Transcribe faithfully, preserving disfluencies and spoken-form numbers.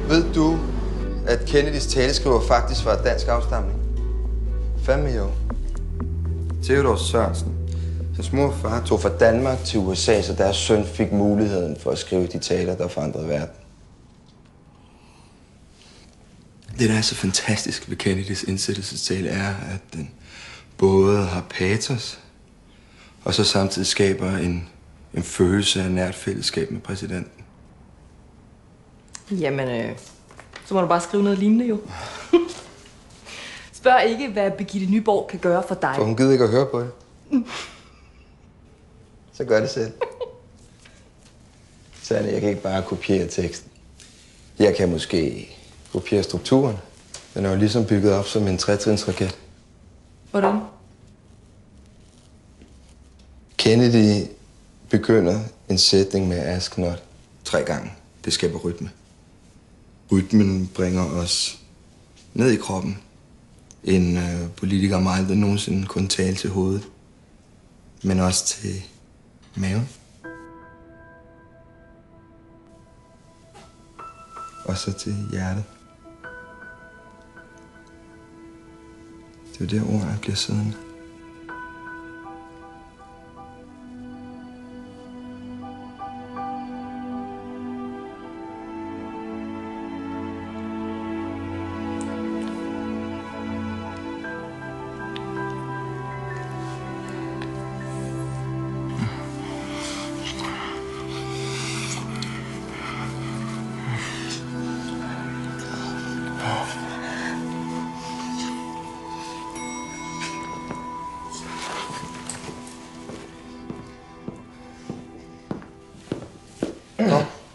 Ved du, at Kennedys taleskriver faktisk var dansk afstamning? Fandme jo. Theodor Sørensen. Hans mor og far tog fra Danmark til U S A, så deres søn fik muligheden for at skrive de taler, der forandrede verden. Det, der er så fantastisk ved Kennedys indsættelsestale, er, at den både har patos, og så samtidig skaber en, en følelse af nært fællesskab med præsidenten. Jamen, øh, så må du bare skrive noget lignende, jo. Spørg ikke, hvad Birgitte Nyborg kan gøre for dig. For hun gider ikke at høre på det. Så gør det selv. Særligt, jeg kan ikke bare kopiere teksten. Jeg kan måske kopiere strukturen. Den er jo ligesom bygget op som en tretrinsraket. Hvordan? Kennedy begynder en sætning med ask not tre gange. Det skaber rytme. Rytmen bringer os ned i kroppen. En øh, politiker må aldrig nogensinde kun tale til hovedet, men også til maven. Og så til hjertet. Det er jo der, ordene bliver siddende. Nå,